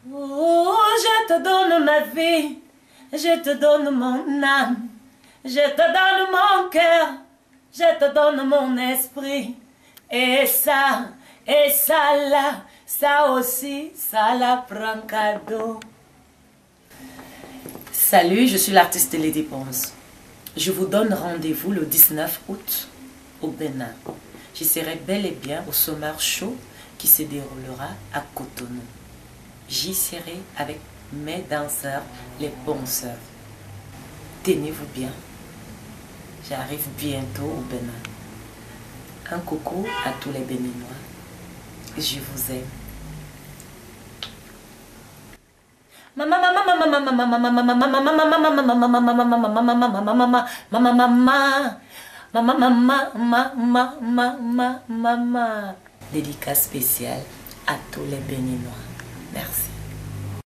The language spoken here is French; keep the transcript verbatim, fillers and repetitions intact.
Oh, je te donne ma vie, je te donne mon âme, je te donne mon cœur, je te donne mon esprit. Et ça, et ça là, ça aussi, ça la prend cadeau. Salut, je suis l'artiste Lady Ponce. Je vous donne rendez-vous le dix-neuf août au Bénin. J'y serai bel et bien au Summer Show qui se déroulera à Cotonou. J'y serai avec mes danseurs, les ponceurs. Tenez-vous bien. J'arrive bientôt au Bénin. Un coucou à tous les Béninois. Je vous aime. Maman, maman, maman, maman, maman, maman, maman, maman, maman, maman, maman, maman, maman, maman. Dédicace spéciale à tous les Béninois. Merci.